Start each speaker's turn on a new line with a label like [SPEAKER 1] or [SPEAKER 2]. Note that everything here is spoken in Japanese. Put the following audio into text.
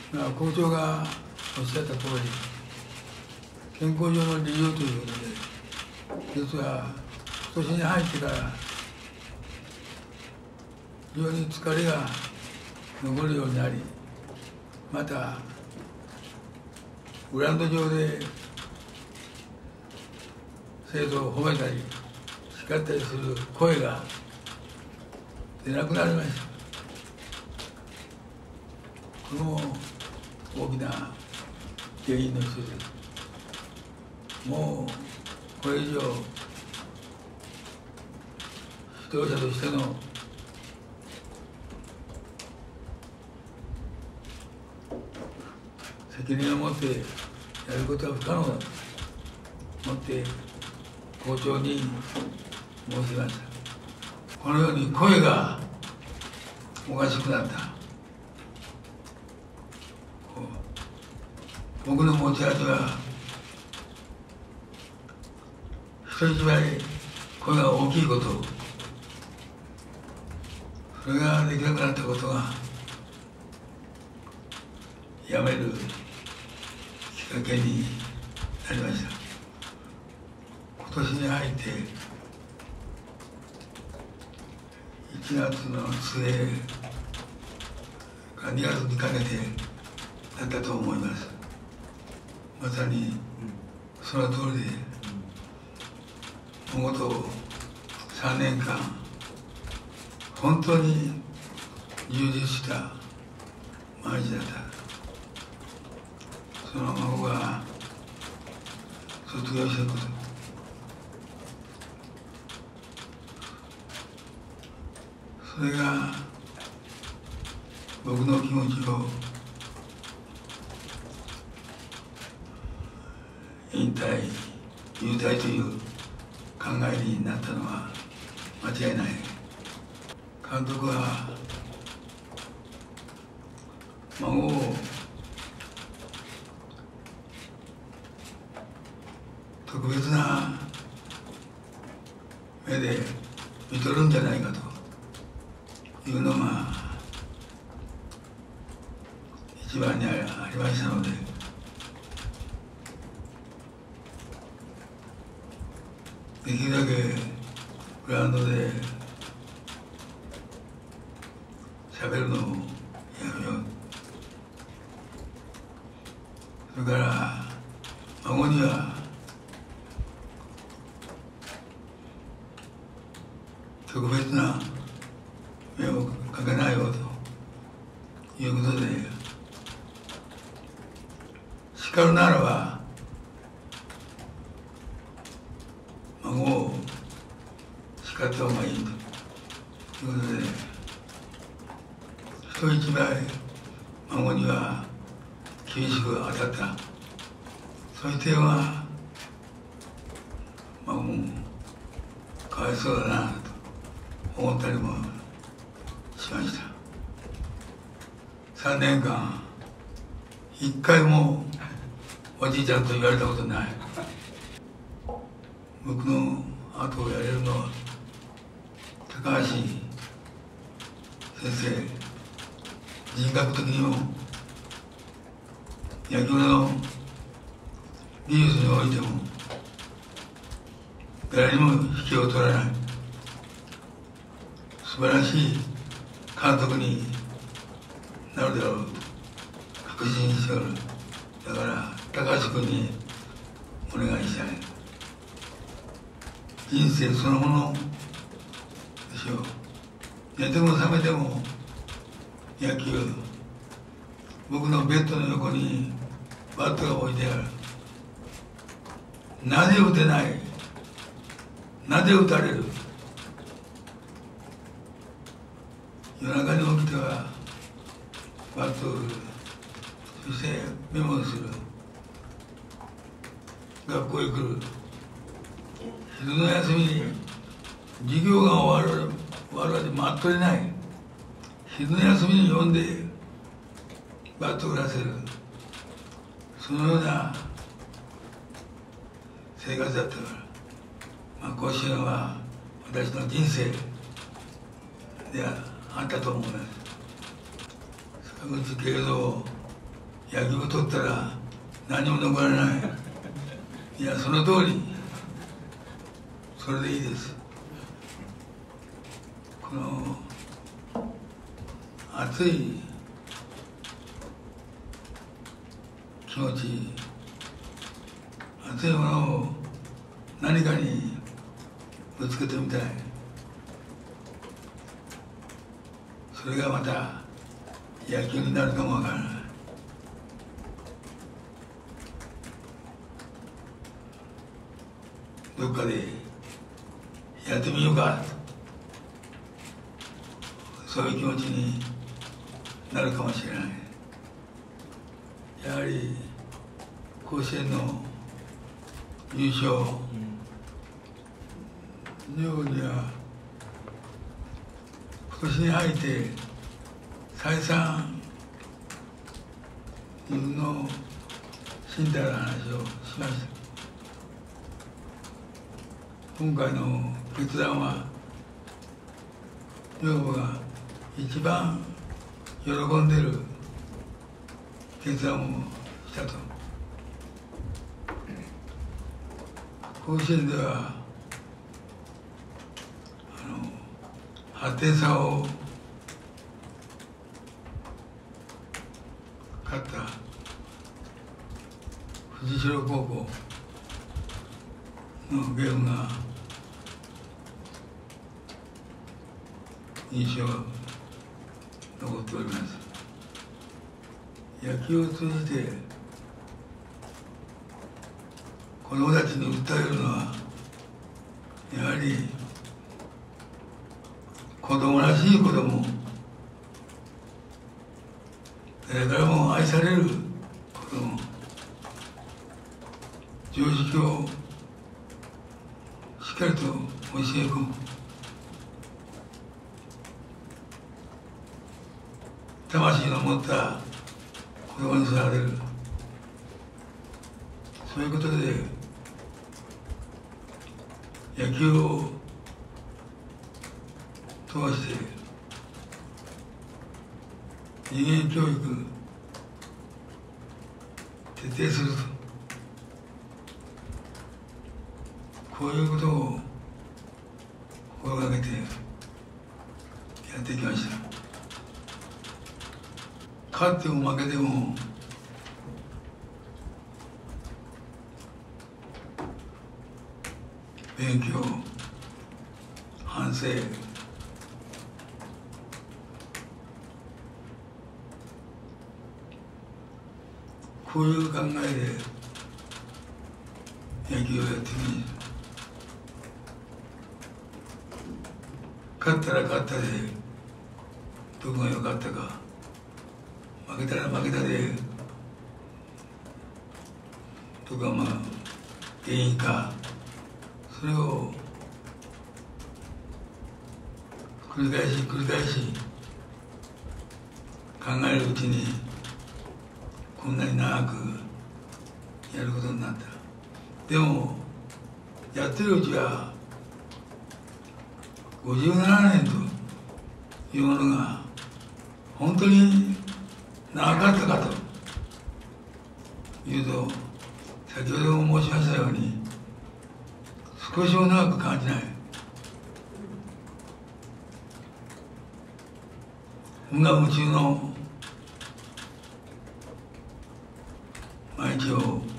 [SPEAKER 1] 校長がおっしゃった通り、健康上の理由ということで、実は今年に入ってから非常に疲れが残るようになり、またグラウンド上で生徒を褒めたり叱ったりする声が出なくなりました。これも大きな原因の一つです。もうこれ以上指導者としての責任を持ってやることは不可能だと思って校長に申しました。このように声がおかしくなった。僕の持ち味は人一倍声が大きいこと、それができなくなったことがやめるきっかけになりました。今年に入って1月の末から2月にかけてだったと思います。まさにその通りで、もと3年間本当に充実した毎日だった。その孫が卒業したこと、それが僕の気持ちを引退、入隊という考えになったのは間違いない。監督は孫を特別な目で見とるんじゃないかというのが一番にありましたので、できるだけグラウンドで喋るのをやめよう。それから孫には特別な目をかけないようということで、叱るならば孫を叱った方がいいということで、人一倍孫には厳しく当たった。そういう点は孫もかわいそうだなと思ったりもしました。3年間一回もおじいちゃんと言われたことない。僕の後をやれるのは高橋先生、人格的にも野球の技術においても誰にも引きを取らない素晴らしい監督になるだろうと確信しておる。だから高橋君にお願いしたい。人生そのものでしょう。寝ても覚めても野球。僕のベッドの横にバットが置いてある。なぜ打てない、なぜ打たれる。夜中に起きてはバットを振る、そしてメモをする。学校へ来る。昼の休みに授業が終わるまで待っとれない。昼の休みに呼んでバットを振らせる。そのような生活だったから、甲子園は私の人生であったと思います。坂口慶三野球を取ったら何も残らない。いや、その通り。それでいいです。この熱い気持ち、熱いものを何かにぶつけてみたい。それがまた野球になるかもわからない。どっかでやってみようかと、そういう気持ちになるかもしれない。やはり甲子園の優勝、女房には今年に入って再三自分の身体の話をしました。今回の決断は女房が一番喜んでいる決断をしたと。甲子園では8点差を勝った藤代高校のゲームが印象が残っております。野球を通じて子どもたちに訴えるのはやはり子供らしい子供、誰からも愛される子供、常識をしっかりと教え込む、魂の持った子供に育てる、そういうことで野球を通して人間教育徹底すると、こういうことを心がけてやってきました。勝っても負けても勉強、反省、こういう考えで野球をやってみる。勝ったら勝ったでどこが良かったか、負けたら負けたでどこが原因か、それを繰り返し繰り返し考えるうちにこんなに長くやることになった。でもやってるうちは57年というものが本当に長かったかというと、先ほども申しましたように少しも長く感じない。無我夢中の毎日を